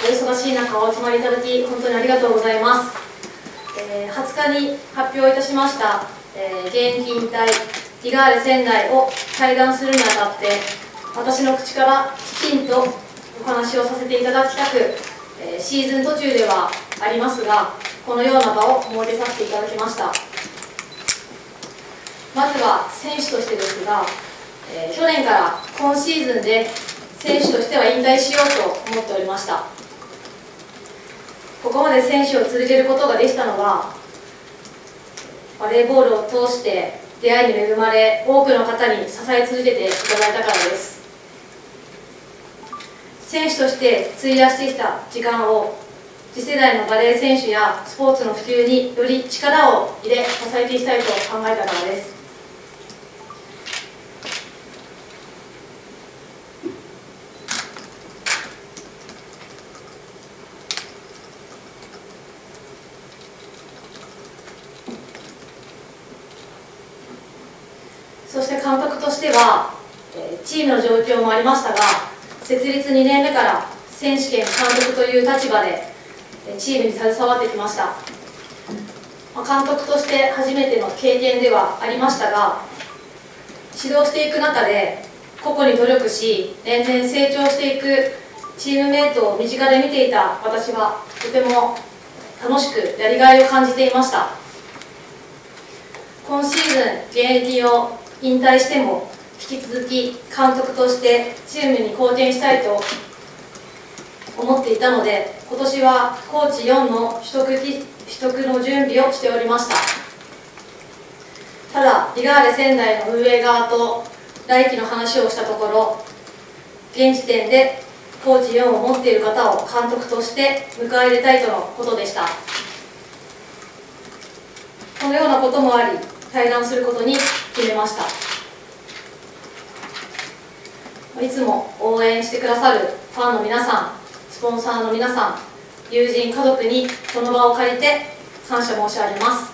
お忙しい中お集まりいただき本当にありがとうございます。20日に発表いたしました、現役引退リガーレ仙台を退団するにあたって、私の口からきちんとお話をさせていただきたく、シーズン途中ではありますが、このような場を設けさせていただきました。まずは選手としてですが、去年から今シーズンで選手としては引退しようと思っておりました。ここまで選手を続けることができたのは、バレーボールを通して出会いに恵まれ、多くの方に支え続けていただいたからです。選手として費やしてきた時間を次世代のバレー選手やスポーツの普及により力を入れ支えていきたいと考えたからです。そして監督としては、チームの状況もありましたが、設立2年目から選手兼監督という立場でチームに携わってきました。監督として初めての経験ではありましたが、指導していく中で個々に努力し、年々成長していくチームメートを身近で見ていた私は、とても楽しくやりがいを感じていました。今シーズン現役を引退しても引き続き監督としてチームに貢献したいと思っていたので、今年はコーチ4の取得の準備をしておりました。ただリガーレ仙台の運営側と来季の話をしたところ、現時点でコーチ4を持っている方を監督として迎え入れたいとのことでした。このようなこともあり退団することに決めました。いつも応援してくださるファンの皆さん、スポンサーの皆さん、友人、家族にこの場を借りて感謝申し上げます。